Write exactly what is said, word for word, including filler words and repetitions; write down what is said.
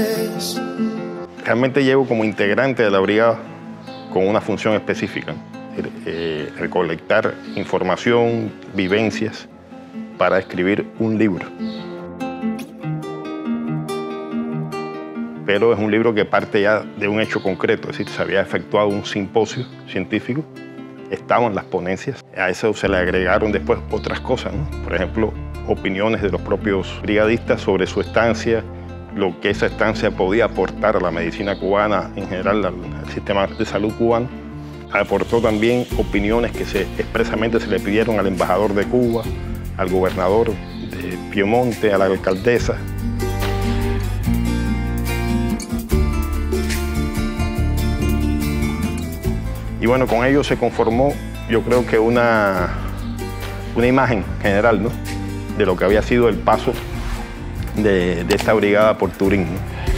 Realmente llevo como integrante de la brigada con una función específica, eh, recolectar información, vivencias para escribir un libro. Pero es un libro que parte ya de un hecho concreto, es decir, se había efectuado un simposio científico, estaban las ponencias, a eso se le agregaron después otras cosas, ¿no? Por ejemplo, opiniones de los propios brigadistas sobre su estancia, lo que esa estancia podía aportar a la medicina cubana, en general al, al sistema de salud cubano. Aportó también opiniones que se, expresamente se le pidieron al embajador de Cuba, al gobernador de Piemonte, a la alcaldesa. Y bueno, con ello se conformó, yo creo que una, una imagen general, ¿no?, de lo que había sido el paso de, de esta brigada por Turín, ¿no?